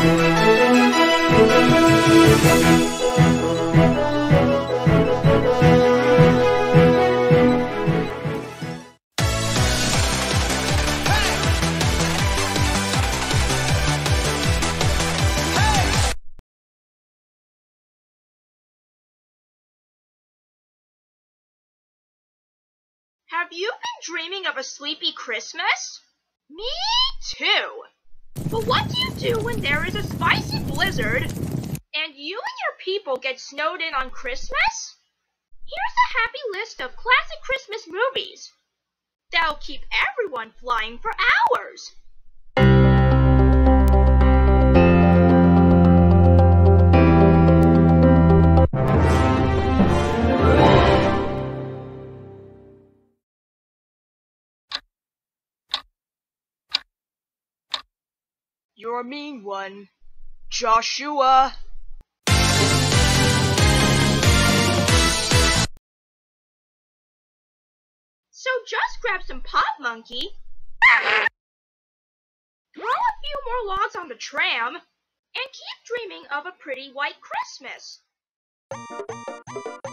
Have you been dreaming of a sleepy Christmas? Me too. But what do you do when there is a spicy blizzard and you and your people get snowed in on Christmas? Here's a happy list of classic Christmas movies that'll keep everyone flying for hours. You're a mean one, Joshua. So just grab some Pop Monkey, throw a few more logs on the tram, and keep dreaming of a pretty white Christmas.